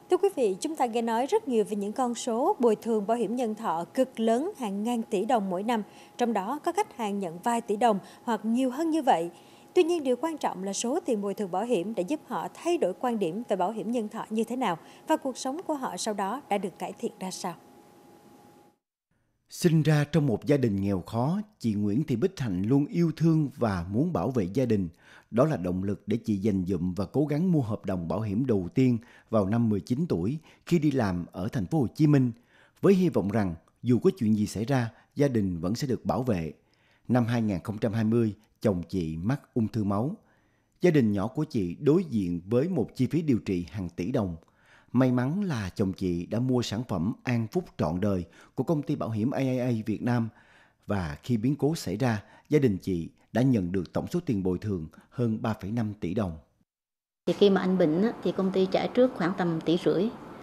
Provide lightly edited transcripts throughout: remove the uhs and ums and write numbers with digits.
Thưa quý vị, chúng ta nghe nói rất nhiều về những con số bồi thường bảo hiểm nhân thọ cực lớn hàng ngàn tỷ đồng mỗi năm, trong đó có khách hàng nhận vài tỷ đồng hoặc nhiều hơn như vậy. Tuy nhiên, điều quan trọng là số tiền bồi thường bảo hiểm đã giúp họ thay đổi quan điểm về bảo hiểm nhân thọ như thế nào và cuộc sống của họ sau đó đã được cải thiện ra sao. Sinh ra trong một gia đình nghèo khó, chị Nguyễn Thị Bích Hạnh luôn yêu thương và muốn bảo vệ gia đình. Đó là động lực để chị dành dụm và cố gắng mua hợp đồng bảo hiểm đầu tiên vào năm 19 tuổi khi đi làm ở thành phố Hồ Chí Minh, với hy vọng rằng dù có chuyện gì xảy ra, gia đình vẫn sẽ được bảo vệ. Năm 2020, chồng chị mắc ung thư máu. Gia đình nhỏ của chị đối diện với một chi phí điều trị hàng tỷ đồng. May mắn là chồng chị đã mua sản phẩm An Phúc trọn đời của công ty bảo hiểm AIA Việt Nam, và khi biến cố xảy ra, gia đình chị đã nhận được tổng số tiền bồi thường hơn 3,5 tỷ đồng. Thì khi mà anh bệnh thì công ty trả trước khoảng tầm 1,5 tỷ.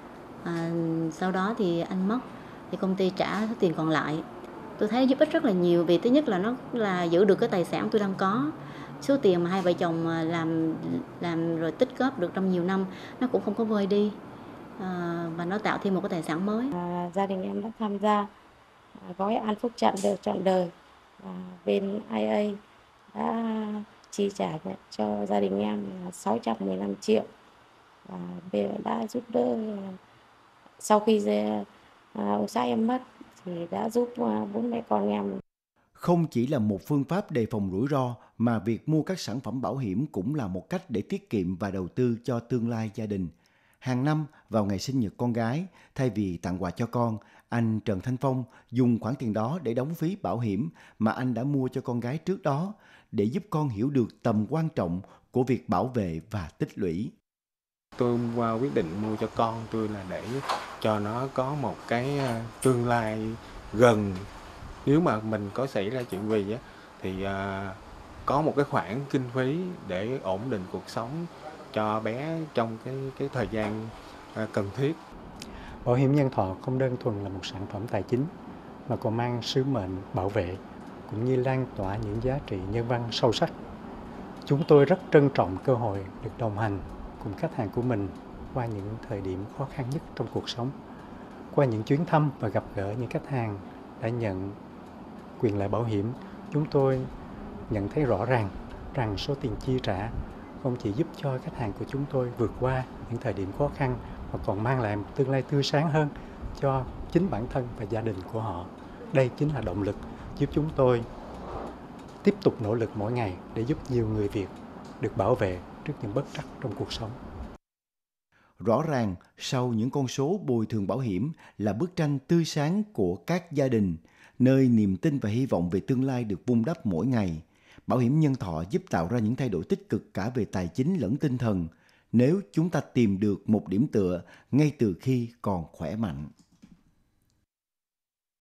Sau đó thì anh mất thì công ty trả số tiền còn lại. Tôi thấy giúp ích rất là nhiều, vì thứ nhất là nó là giữ được cái tài sản tôi đang có. Số tiền mà hai vợ chồng làm rồi tích góp được trong nhiều năm nó cũng không có vơi đi, và nó tạo thêm một cái tài sản mới. Gia đình em đã tham gia gói An Phúc trọn đời, và bên IA đã chi trả cho gia đình em là 615 triệu, và bên đã giúp đỡ sau khi ông xã em mất thì đã giúp bốn mẹ con em. Không chỉ là một phương pháp đề phòng rủi ro, mà việc mua các sản phẩm bảo hiểm cũng là một cách để tiết kiệm và đầu tư cho tương lai gia đình. Hàng năm vào ngày sinh nhật con gái, thay vì tặng quà cho con, anh Trần Thanh Phong dùng khoản tiền đó để đóng phí bảo hiểm mà anh đã mua cho con gái trước đó, để giúp con hiểu được tầm quan trọng của việc bảo vệ và tích lũy. Tôi quyết định mua cho con tôi là để cho nó có một cái tương lai gần. Nếu mà mình có xảy ra chuyện gì á, thì có một cái khoản kinh phí để ổn định cuộc sống cho bé trong cái thời gian cần thiết. Bảo hiểm nhân thọ không đơn thuần là một sản phẩm tài chính, mà còn mang sứ mệnh bảo vệ cũng như lan tỏa những giá trị nhân văn sâu sắc. Chúng tôi rất trân trọng cơ hội được đồng hành cùng khách hàng của mình qua những thời điểm khó khăn nhất trong cuộc sống. Qua những chuyến thăm và gặp gỡ những khách hàng đã nhận quyền lợi bảo hiểm, chúng tôi nhận thấy rõ ràng rằng số tiền chi trả không chỉ giúp cho khách hàng của chúng tôi vượt qua những thời điểm khó khăn, mà còn mang lại một tương lai tươi sáng hơn cho chính bản thân và gia đình của họ. Đây chính là động lực giúp chúng tôi tiếp tục nỗ lực mỗi ngày để giúp nhiều người Việt được bảo vệ trước những bất trắc trong cuộc sống. Rõ ràng, sau những con số bồi thường bảo hiểm là bức tranh tươi sáng của các gia đình, nơi niềm tin và hy vọng về tương lai được vun đắp mỗi ngày. Bảo hiểm nhân thọ giúp tạo ra những thay đổi tích cực cả về tài chính lẫn tinh thần, nếu chúng ta tìm được một điểm tựa ngay từ khi còn khỏe mạnh.